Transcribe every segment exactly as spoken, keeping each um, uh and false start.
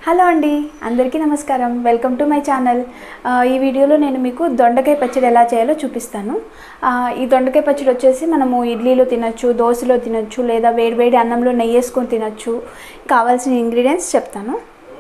Hello అండి, అందరికీ నమస్కారం. Welcome to my channel. ఈ వీడియోలో నేను మీకు దొండకాయ పచ్చడి ఎలా చేయాలో చూపిస్తాను. ఈ దొండకాయ పచ్చడి వచ్చేసి మనము ఇడ్లీలో తినచ్చు, దోశలో తినచ్చు, లేదా వేడివేడి అన్నంలో నెయ్యి వేసుకొని తినచ్చు. కావాల్సిన ఇంగ్రీడియంట్స్ చెప్తాను.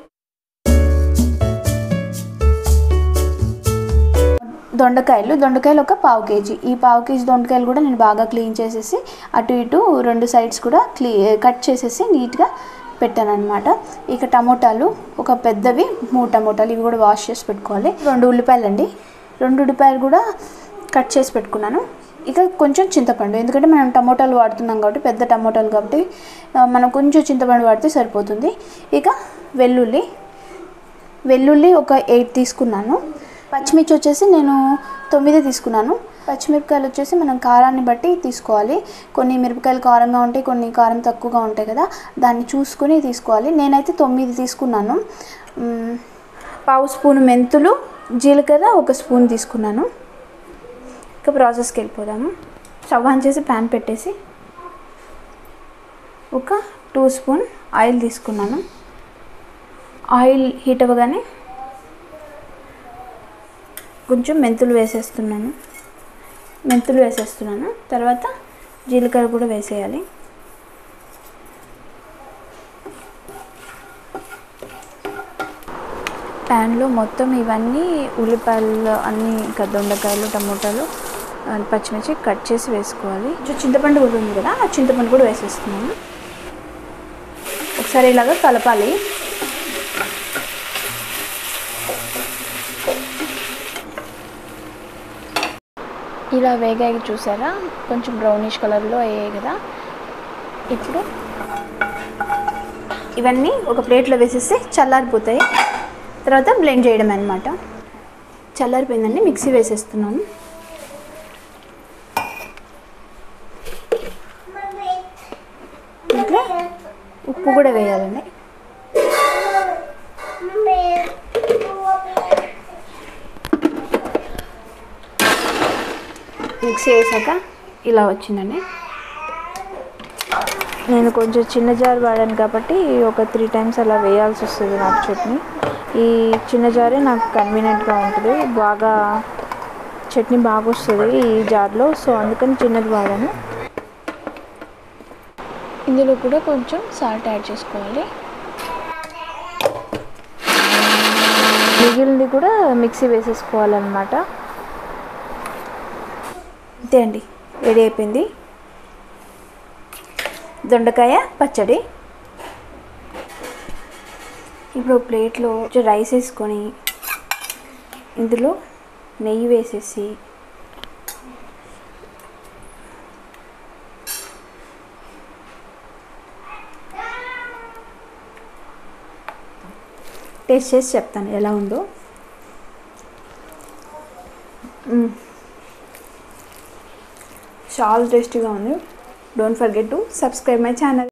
దొండకాయలు దొండకాయలు ఒక పావు కేజీ. ఈ పావు కేజీ దొండకాయలు కూడా నేను బాగా క్లీన్ చేసేసి అటు ఇటు రెండు సైడ్స్ కూడా క్లీ కట్ చేసేసి నీట్గా పెట్టాను అనమాట. ఇక టమోటాలు ఒక పెద్దవి మూడు టమోటాలు, ఇవి కూడా వాష్ చేసి పెట్టుకోవాలి. రెండు ఉల్లిపాయలు అండి, రెండు ఉల్లిపాయలు కూడా కట్ చేసి పెట్టుకున్నాను. ఇక కొంచెం చింతపండు, ఎందుకంటే మనం టమోటాలు వాడుతున్నాం కాబట్టి పెద్ద టమోటాలు కాబట్టి మనం కొంచెం చింతపండు వాడితే సరిపోతుంది. ఇక వెల్లుల్లి వెల్లుల్లి ఒక ఎయిట్ తీసుకున్నాను. పచ్చిమిర్చి వచ్చేసి నేను తొమ్మిది తీసుకున్నాను. పచ్చిమిరపకాయలు వచ్చేసి మనం కారాన్ని బట్టి తీసుకోవాలి. కొన్ని మిరపకాయలు కారంగా ఉంటాయి, కొన్ని కారం తక్కువగా ఉంటాయి కదా, దాన్ని చూసుకుని తీసుకోవాలి. నేనైతే తొమ్మిది తీసుకున్నాను. పావు స్పూన్ మెంతులు, జీలకర్ర ఒక స్పూన్ తీసుకున్నాను. ఇక ప్రాసెస్కి వెళ్ళిపోదాము. స్టవ్ ఆన్ చేసి ప్యాన్ పెట్టేసి ఒక టూ స్పూన్ ఆయిల్ తీసుకున్నాను. ఆయిల్ హీట్ అవ్వగానే కొంచెం మెంతులు వేసేస్తున్నాను మెంతులు వేసేస్తున్నాను తర్వాత జీలకర్ర కూడా వేసేయాలి. ప్యాన్లో మొత్తం ఇవన్నీ ఉల్లిపాయలు అన్నీ, ఇంకా దొండకాయలు, టమోటాలు, పచ్చిమిర్చి కట్ చేసి వేసుకోవాలి. చింతపండు కూడా ఉంది కదా, ఆ చింతపండు కూడా వేసేస్తున్నాను. ఒకసారి ఇలాగ కలపాలి. ఇలా వేగాయి చూసారా, కొంచెం బ్రౌనిష్ కలర్లో అయ్యాయి కదా. ఇప్పుడు ఇవన్నీ ఒక ప్లేట్లో వేసేసి చల్లారిపోతాయి. తర్వాత బ్లెండ్ చేయడం అన్నమాట. చల్లారిపోయిందండి, మిక్సీ వేసేస్తున్నాను. ఇట్లా ఉప్పు కూడా వేయాలండి. మిక్సీ వేసాక ఇలా వచ్చిందండి. నేను కొంచెం చిన్న జార్ వాడాను కాబట్టి ఒక త్రీ టైమ్స్ అలా వేయాల్సి వస్తుంది నాకు చట్నీ. ఈ చిన్న జారే నాకు కన్వీనియంట్గా ఉంటుంది, బాగా చట్నీ బాగా వస్తుంది ఈ జార్లో, సో అందుకని చిన్నది వాడాను. ఇందులో కూడా కొంచెం సాల్ట్ యాడ్ చేసుకోవాలి. మిగిలింది కూడా మిక్సీ వేసేసుకోవాలన్నమాట. అంతే అండి, రెడీ అయిపోయింది దొండకాయ పచ్చడి. ఇప్పుడు ప్లేట్లో రైస్ వేసుకొని ఇందులో నెయ్యి వేసేసి టేస్ట్ చేసి చెప్తాను ఎలా ఉందో. చాలా టేస్టీగా ఉంది. Don't forget to subscribe my channel.